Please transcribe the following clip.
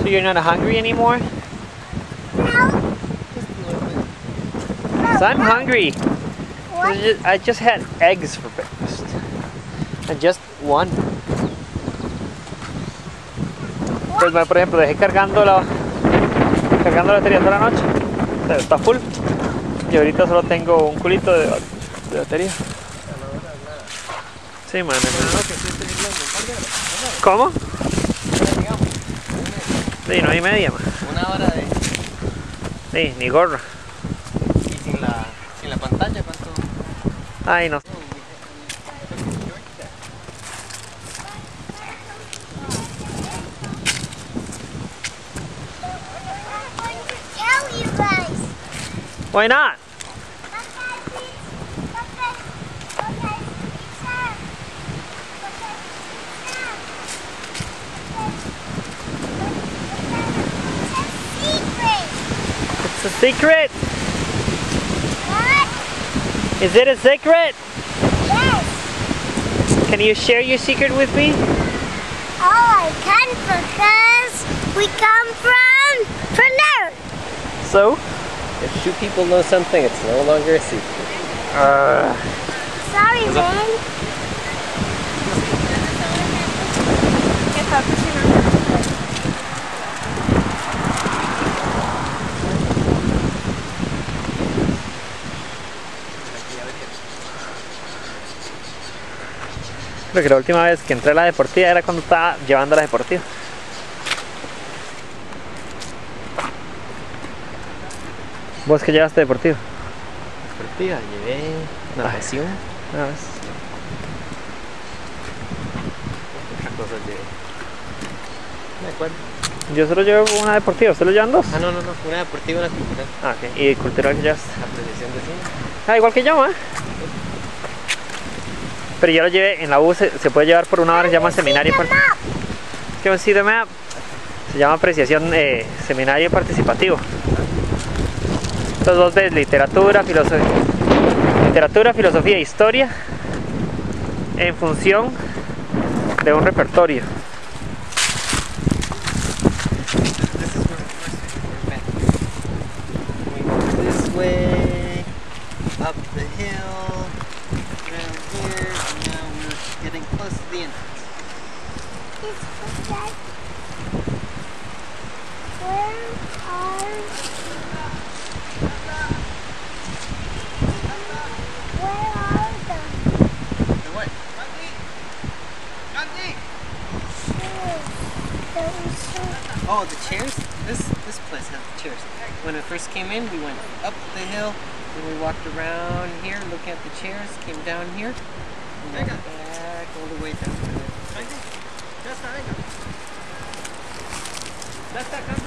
So you're not hungry anymore? No. So I'm hungry. What? I just had eggs for breakfast. And just one. Pues, por ejemplo, dejé cargando la batería toda la noche. Pero está full. Y ahorita solo tengo un culito de batería. Sí, man. ¿Cómo? Sí, 9:30, man. Una hora de... Sí, ni gorra. Y sin la pantalla, ¿cuánto? Ay, no. Tell you guys. Why not? It's a secret. What? Is it a secret? Yes. Can you share your secret with me? Oh, I can because we come from there. So? If two people know something, it's no longer a secret. Sorry, man. Creo que la última vez que entré a la deportiva era cuando estaba llevando a la deportiva. ¿Vos qué llevaste deportiva? Deportiva, llevé natación. Ah, Otras cosas llevé. No me acuerdo. yo solo llevo una deportiva, ¿ustedes lo llevan dos? Ah, no, una deportiva y una cultural. Ah, ok. ¿Y cultural que llevaste? Apreciación de cine. Ah, igual que yo, ¿eh? Pero yo lo llevé en la U, se puede llevar por una hora, se llama seminario. Can you see the map? Se llama apreciación seminario participativo. Entonces vos ves literatura, filosofía e historia en función de un repertorio. This is where we're back. We go this way, up the hill, around here, and now we're getting close to the entrance. Oh, the chairs? This place has the chairs. When it first came in, we went up the hill, and we walked around here, looking at the chairs, came down here, and went back all the way down there.